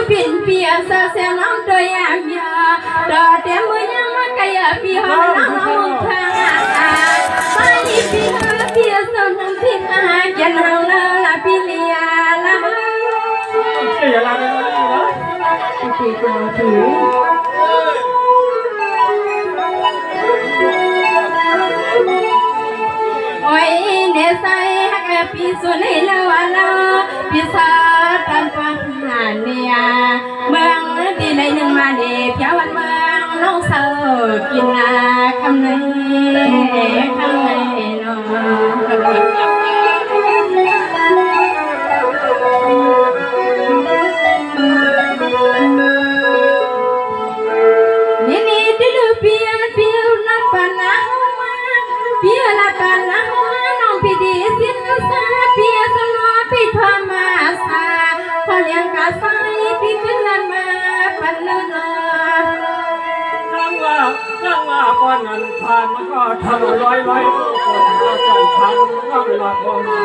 phiền phía sa xem nóng trời am ya đò tem mưa nhang mà cây ở phía hông nóng thang mai phía sau nâng thiên dân hông là phía lia là cái gì làm cái đó thì còn thử ôi nè say hắc phía xuân này lâu phía sau tan quang hà nè mương đi đây nhưng mà để theo anh mương nông sầu kín khăm này nó con ăn thanมันก็ทำร้อยก็ใจทันก็เวลาพอมา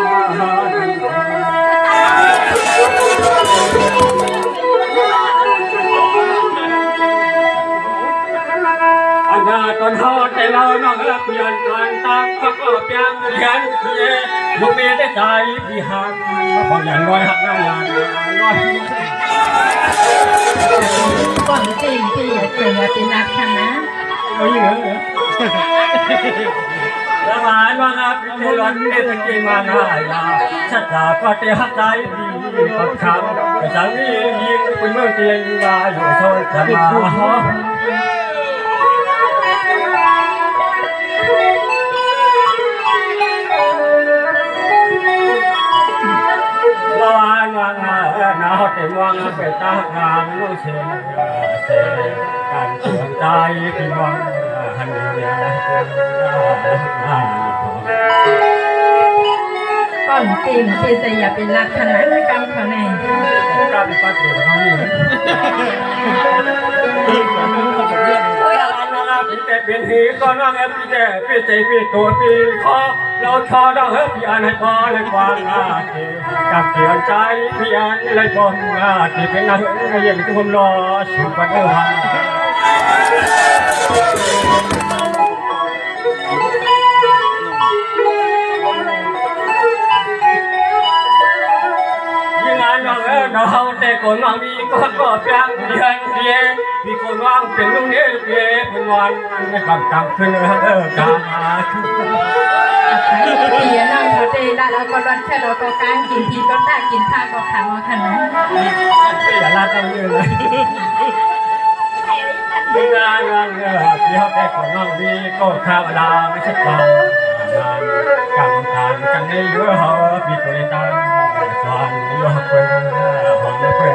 อันนั้นตอนเขาแต่เราน้องรับเพียนการตั้งก็เพียงเพียนเพียลูกเมียได้ใจพี่หักพออย่างน้อยหักน้อยอย่างน้อยก่อนจริงที่เกิดมาเป็นนักชนะโอ้ยเหรอแล้วมาว่างับเทลอนเอตะกีมาหน้ายาชัดดาก็เตะหักใจดีปักคำแต่จากนี้ยิงเป็นเมืองเตียงยาอยู่โซนจะมาละวานวางหน้าเต็มวางเป็นตางานลูกเสียเสียการเสียงใจพี่วังหันเดียก่อนจริงที่จะอย่าเป็นลักษณะกรรมเขาแน่การปฏิบัติเขาอยู่พี่แต่เป็นหีก็น้องพี่แต่พี่ใจพี่ตัวพี่คอเราชอดังพี่อันให้พอเลยกว้างอาทีกับเกี่ยวใจพี่อันเลยพออาทีเป็นนักก็ยังทุกคนรอสุขวันเดือนเราแต่คนว่างมีก็เพียงเดือนเดียวมีคนว่างเป็นลูกเนี้ยลูกเนี้ยเป็นวันไม่กำกำขึ้นกำมาเตียนั่งเขาเตะได้แล้วก็ร้อนแค่เราก็การกินทีก็ได้กินผ้าก็ขามาขนาดอย่าลาตั้งเยอะเลยมีงานที่เขาแต่คนว่างมีก็ข้าวดาไม่ใช่ปลางานกำทานกันในเยอะเขามีคนในตาสอนเยอะเป็นหอมเป็น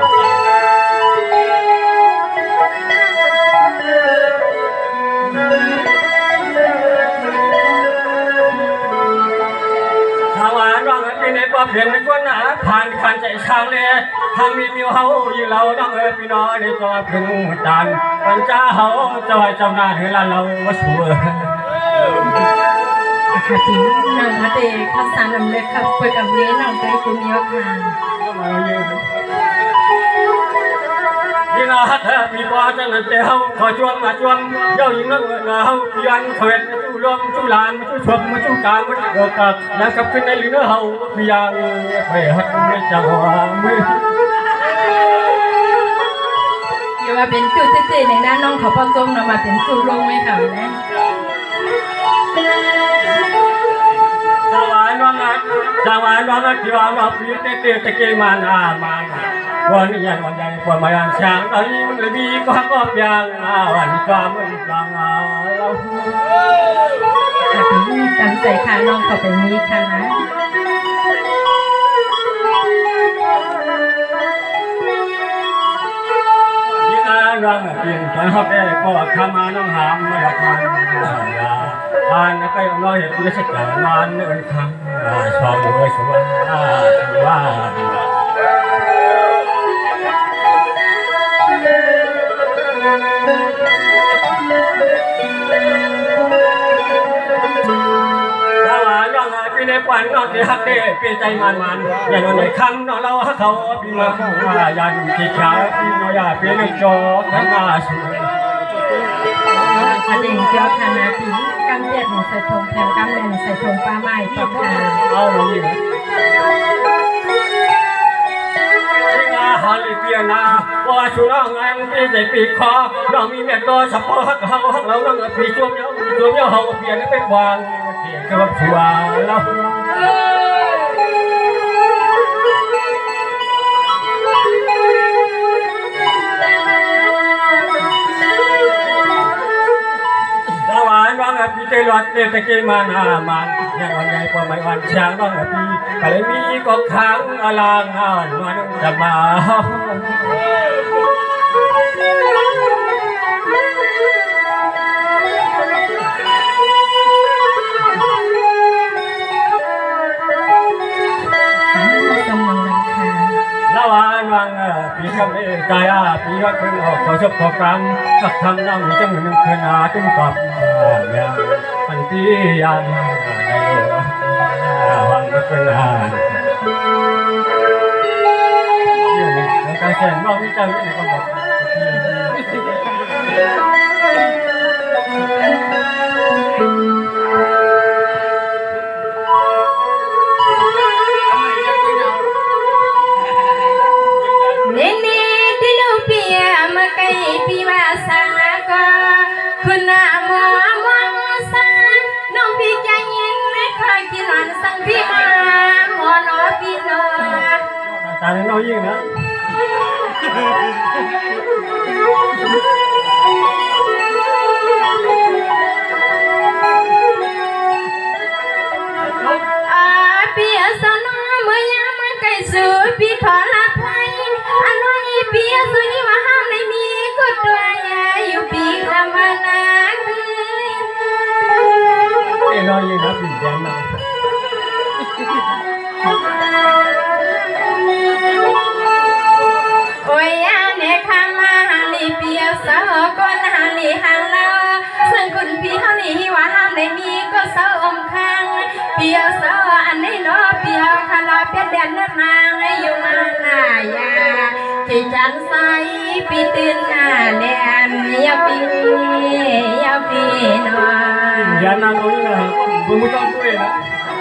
ชาวบ้านว่าเป็นในความเห็นในคนหนาผ่านขันใจช่างเลยทางมีมิวเขาอยู่เราต้องพี่น้อยในตัวเพิ่งจันปัญจาเขาจอยจำนานเฮลันเราชัวค่ะทีนั่งมาเตะข้าวสารน้ำเล็กครับเปิดกับเลี้ยนั่งไปคุณเมียวค่ะยิ่งอาเธอมีว่าจะนั่นเตะเขาขอจวงมาจวงเย้ายิ่งนักเขายันเถิดจู่ลมจู่ลานจู่ชมจู่กลางเกิดกับแล้วกับขึ้นในลิ้นเขาพิยังไปหักไม่จังหวะมืออย่าว่าเป็นจู่เต้ๆในด้านน้องเขาผสมเรามาเป็นจู่ลงไหมค่ะนะสวรรค์ว่างัดที่ว่าเราพิจารณาตะเกียงมาวันนี้ยันวันใหญ่วันมายันช่างตอนนี้มันเลยมีก็เพียงวันก็มันฟังเราตั้งใจค่ะน้องเขาเป็นนี้ค่ะนะยิ่งรังเปลี่ยนฉันเขาได้ก็ข้ามาน้องหามมาดักมันผ่านไปเราเห็นไม่ใช่แต่นานเนินครั้งชอบเลยชัวสวรรค์ว่าพี่ในกวันนอนที่ฮักเด้เปใจมันอย่านอนในคำนอนเราเขาพี่มาอย่าดูที่ขาพี่น้อยอย่าเปลี่ยนจอทั้งมาสุดอดีตเจ้าคณะผีกำเจ็ดใส่ธงแถวกำเล่นใส่ธงป้าไม้ปอกขาเอาหน่อยนะที่งาฮาลิเปียนาว่าสุรางานพี่ใจปีคอเรามีเม็ดดอยสะโพกเขาเราต้องปีช่วงเนี้ยเขาเปลี่ยนเป็นวางเปลี่ยนกับชัวเราวางพี่เตลอดเตตะเกมานามันยังวันใหญ่กว่าไม่วันช้างน้องพี่ก็เลยมีก็ค้างอลางมันจะมาละวันวางพี่ก็ไม่ใจพี่ก็เพิ่งออกขอชบขอกรรมทักทำน้ำมีจังหนึ่งคืนนาตุ้มกับเนี่ยมันที่ยันในวังก็เป็นการแข่งนอกวิจัยในกำหนดคุณอาหมอมองสาน้องพี่ใจเย็นไม่คอยกินหวานสั่งพี่มาหมอนอพี่นอตาในน้อยยิ่งนะพี่สนอเมื่อยามไก่สูพี่ขอละไพอันน้อยพี่สุยว่าห้ามในมีกดตัวใหญ่อยู่ปีกำมานาคือน้อยยิ่งนะพี่แดงนะโอ้ยเนคามาหาลีเปียสาวก้นหาลีหางเราซึ่งคุณพี่เขานี่ว่าห้ามได้มีก็เศร้าอมค้างเปียสาวอันนี้เนาะเปียคาราเปียเด่นนนางอยู่มาหน้ายาที่จันใสปีตื่นหน้าแดนยาปีนอยานาน้อยนะบุญมุจจตัวนะ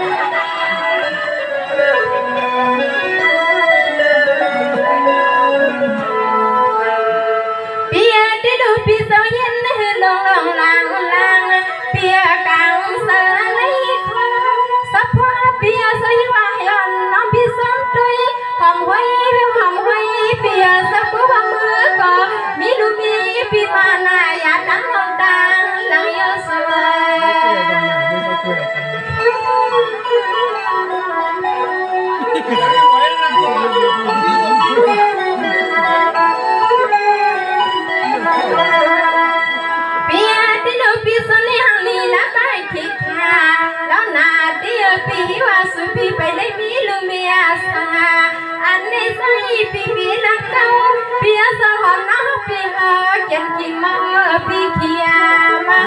เปียที่ดูปีเสาเย็นลงลางเปียกลางเสือในคอสัพพะเปียสยว่าย้อนน้องพี่สมตุยหอมหวยเปียสักผู้บังมือก็มีลูกมีปีมาหน้าอยากดังลงดังหลังยศพี่ว่าสุพี่ไปเลยมีลูเมียสาอันนี้ใส่พี่นักเต้าพี่สะหอนน้องพี่เอ๋เก็บกินมาพี่เขียมา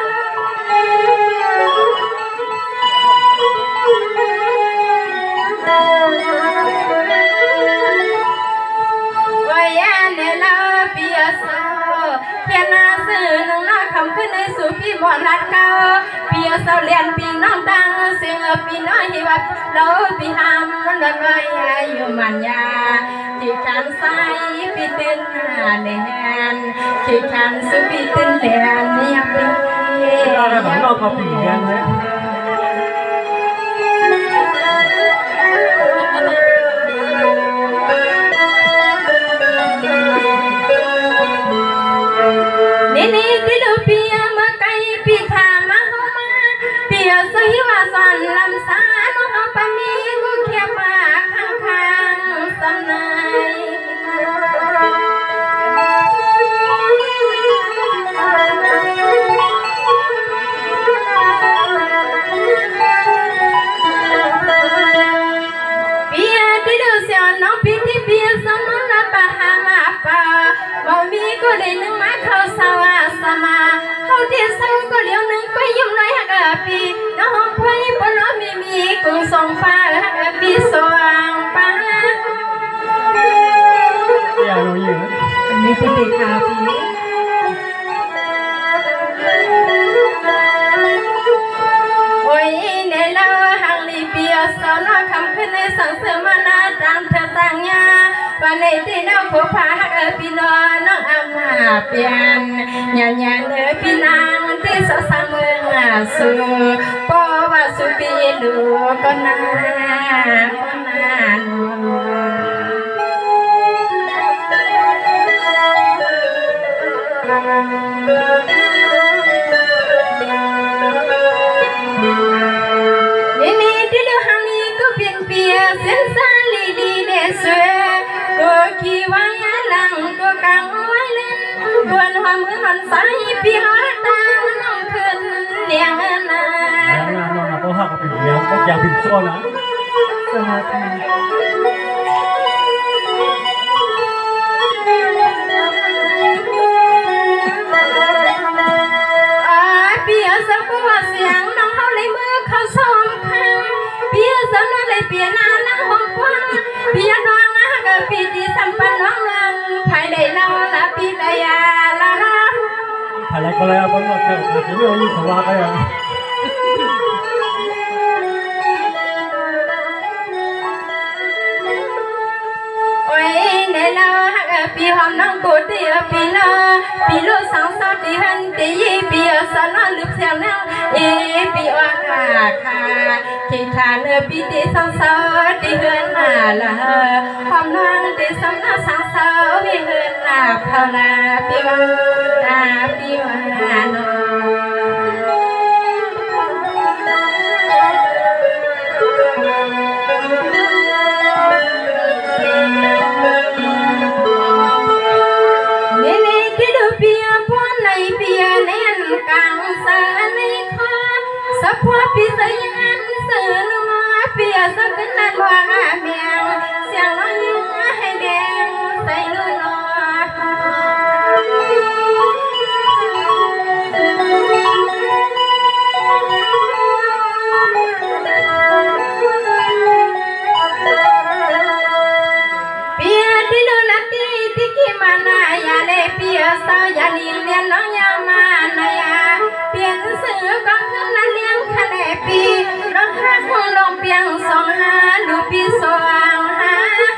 ว่าอย่าเนล่าพี่สาวเพียงน่าซื่อน้องน่าคำขึ้นในสุพี่บ่รักเก่าพี่สาวเรียนพี่น้องดังเสียงพี่น้อยว่าเราพี่หำมันละก้อยอยู่มันยาที่ฉันใส่พี่ตื่นหาแนนที่ฉันสุพี่ตื่นแลนเนี่ยพี่เราต้องนอกกับพี่แดงเลยนี่ที่ดูพี่มาไกลพี่ถามมาเข้ามาพี่สวยว่าสอนลำสาน้องปามีกูเขียบมาข้างสนายพี่ที่ดูเสียวน้องพี่ที่พี่สมนละปะหามาปะบ่มีก็ได้นึงมาเข้าสวาสมาเขาที่เศร้าก็เลี้ยวนึงไปยิ้มน้อยหักปีน้องไปบ่น้องมีกรุงทรงฟ้าพี่สว่างป้าอย่าหนูอยู่นี่เป็นเด็กข่าวพี่โอ้ยในเล่าหังลีเปียสอนคำขึ้นในสังเสมานาตามเธอต่างยาวันในที่น้องผู้พาพี่น้องน้องอามาเปลี่ยนญาญาเนื้อพี่นางที่สาวสาวเมืองสูปอว่าสุปีลูก็นานนี่ที่ดูฮันนี่ก็เปลี่ยนเปลี่ยนเส้นสายลีดีเดสตัวขี้ไว้หลังตัวกังไว้เล่นตัวหัวมือมันใส่พี่หาตาน้องขึ้นเลี้ยงนาน้องก็หักเป็นเลี้ยงก็อยากเป็นโซ่นะเปียสักว่าเสียงน้องเขาเลยมือเขาซ้อมข้างเปียสักนั่นเลยเปียนานั่งห้องกว้างเปียน้องกับปีที่สัมปันน้องเงินภายในเราละปีใดละภายในก็แล้วบนรถเที่ยวที่เรื่องนี้ของเราไปอ่ะโอ้ยในเราปีหอมน้องกูตีปีละปีลูกสองสาวตีหันตีปีสาวน้องลึกเสียงนั่งปีว่าค่ะคิดทานปีตีสองสาวตีเฮือนมาละหอมน้องตีสองน้องสองสาวปีเฮือนมาพาลาปีว่าน้องสัพพะพิเศษยังเสือนัวเปียสักนั้นว่าเมียงเสียงน้อยให้แดงใส่ลูนเปียที่ลูนาตีที่กิมานายาเลเปียสาวยาลิงเลียนน้องยามานายาเปลี่ยนเสือก็ขึ้นนั่นเลี้ยงทะเลปีร้องฮักลมเปียงสองหาดูปีสว่างหา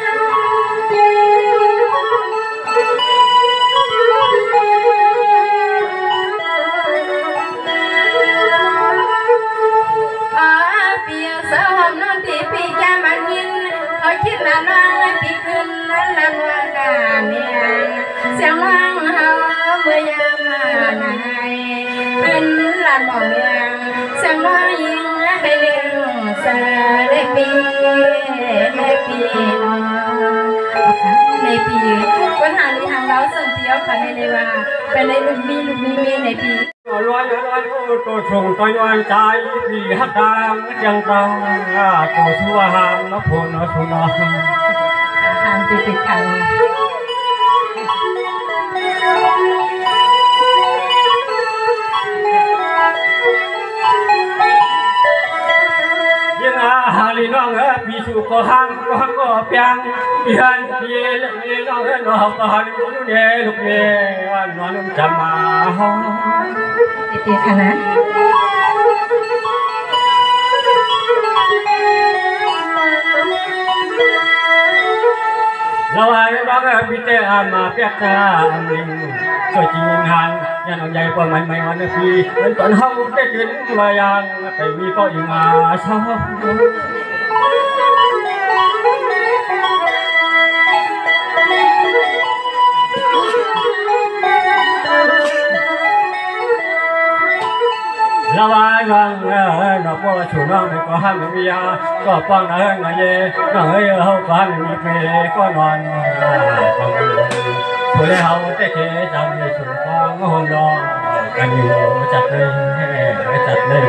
เปียสาวหอมนอนที่ปีแกมันยินเขาคิดละน้องปีขึ้นนั่นละว่ากาเมียงเสียงร้องเฮาเมื่อยามมาไหนขึ้นละบ่เมียงเสียงร้องยิงให้เลี้ยงเสด็จปีให้ปีน้องในปีคนหาลีทางเราส่งเที่ยวค่ะในว่าเป็นในลูกมีในปีร้อยตัวชงตัวย้อนใจปีฮักดามยังตังตัวชัวหามนับพลนับสุนัขหามติดขังฮาลีน้องปีสุก็ห้ามก็เปียงปีฮันปีน้องน้องก็ฮันลูกเนี่ยวันนอนจำมาติดขนาดเราไอ้บ้างพี่เตะมาเปียกตาลิงสวยจริงหันยันเอาใหญ่กว่าไม่วันพี่เป็นตอนเฮาได้กินมายังไปมีก็ยังมาชอบเราไอ้บ้างเราพอชูน้องไม่ก็ห้ามไม่มียาก็ป้องน้องน้อยน้องเอ้ยเขาก็ห้ามมีเพก็นอนผู้เลี้ยงเขาได้แค่จำในสุดฟ้างหงดอกันอยู่จัดเลยจัดเลย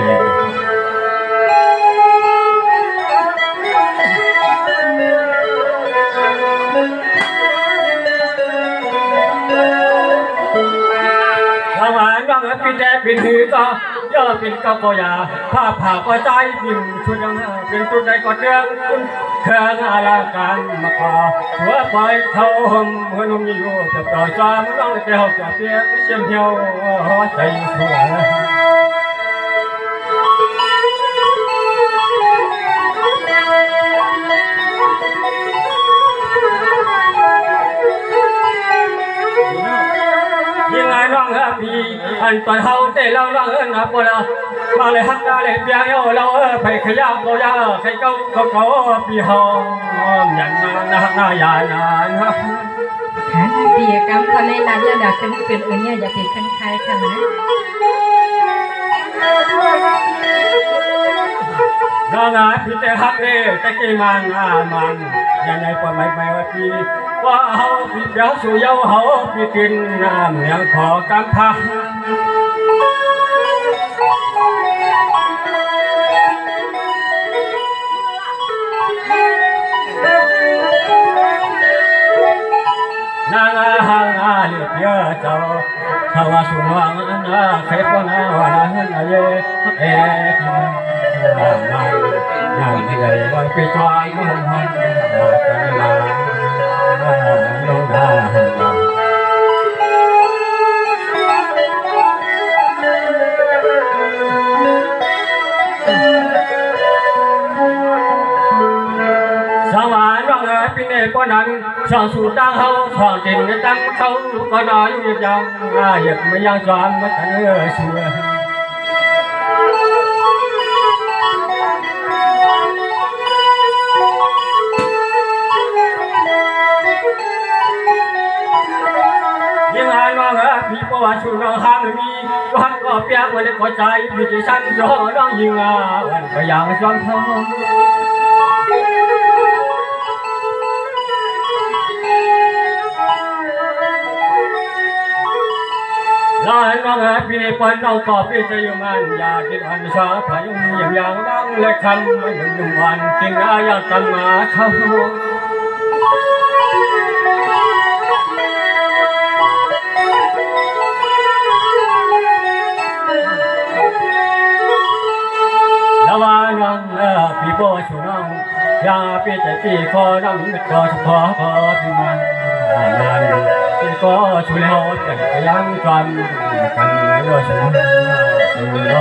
เราหวานบ้างพี่แจ๊บินหือก็ยก็เป็นกบยาผ้าผ่าก็ใจบิ่มช่วยยังเป็นตัวใดก็เรื่องเครื่องอาลาการมาขอหัวไปเขาห่มหัวนมอยู่กับต่อจอมน้องเจ้าจะเปียกเชี่ยมเที่ยวใจสวยยังไงน้องพี่อันตอนเขาเตะเราน้องนะพวกเรามาเลยฮักเลยเปียกเราไปขยับเราอย่าใครเขาพี่เขาหยันมาหน้าหยาหนาปีกรรมคนในร้านอยากเป็นเนี่ยอยากเป็นคนใครค่ะนะน้องพี่เตะฮักเด้ตะกี้มันยังไงปล่อยไม่ว่าพี่ว่าเขาพี่เดี๋ยวสู่เย้าเขาพี่กินน้ำยังขอกำพังนางหางเลียเจ้าเขาว่าสุนวังใครคนว่านาเย่พี่ยังใหญ่ลอยไปจอยมันกันลาลงดาสวรรค์ว่าปีนี้ก็นั้นสองสู่ตั้งเขาสองจินตั้งเขาก็นอนอยู่ยังเหยียบไม่ยังจอมมาตั้งเชื่อยังไงว่าพี่ก็ว่าชูน้องห้ามมีก็ห้ามก็เปียกวันนี้ก็ใจพี่จะสั่นรอน้องยิงวันก็ยังซ้อมเขาลอยน้องพี่ในปันน้องก็พี่จะอยู่มันอยากกินอันชาพายุอย่างบ้างเลยคำมันหนึ่งวันกินอยากกันมาเขาแล้วว่าน้องพี่โบชูน้องอยากพี่ใจพี่ขอน้องไม่ก็เฉพาะขอพี่มันพี่ก็ช่วยเราแต่ยังจำกันเรื่องฉันสู้รอ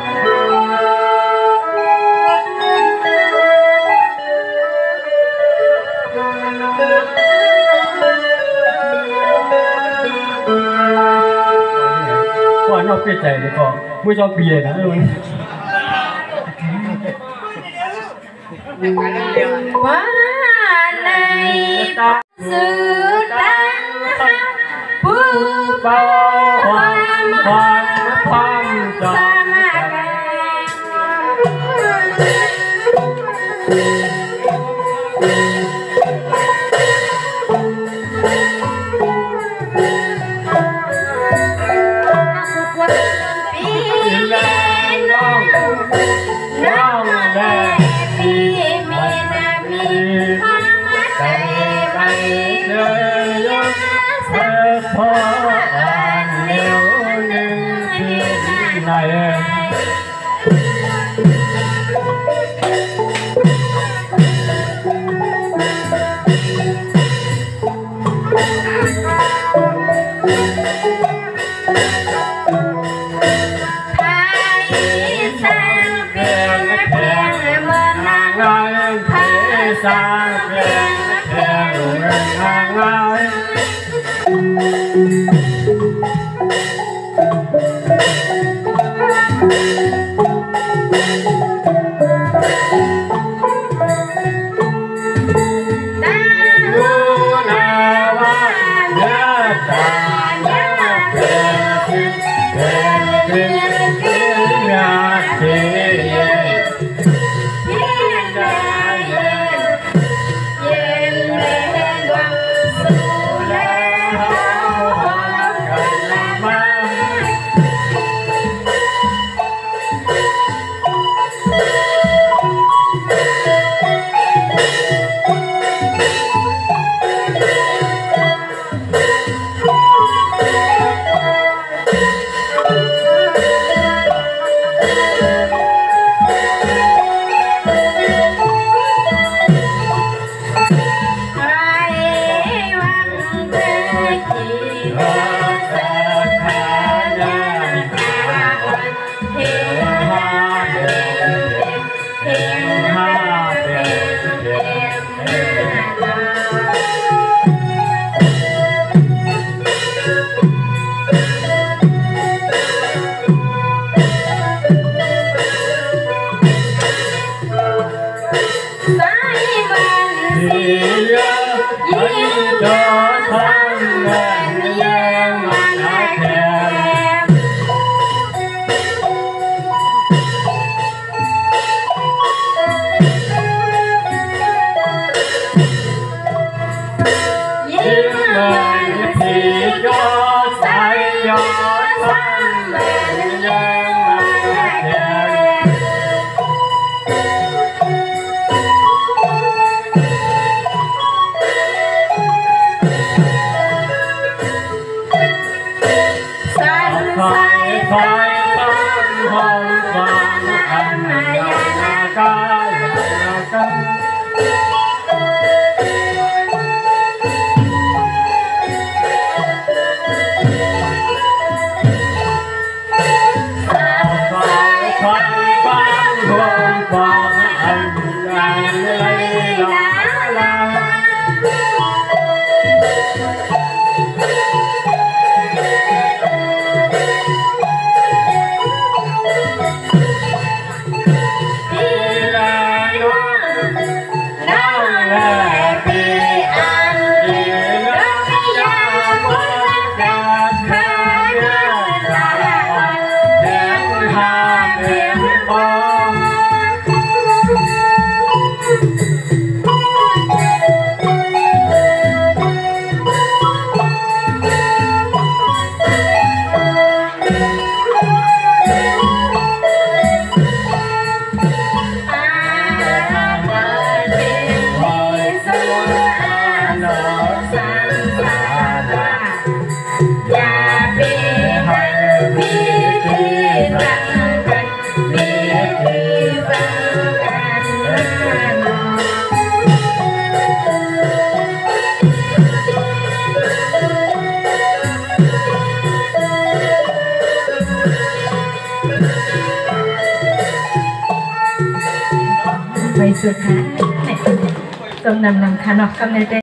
ว่าน้องพี่ใจดีก็ไม่ชอบพี่เลยนะลุงว่าในสื่อดังผู้เบาความจำพออ่านเร็วหนึ่งที่ไหนสร้างเพลง cho thân mình gian mà đã thèm nhưng mình thì cho sai cho thân mình gian mà đã thèm phải thân hồn còn anh là ca Vậyสุดท้ายส่งนำคานอกกำเนิด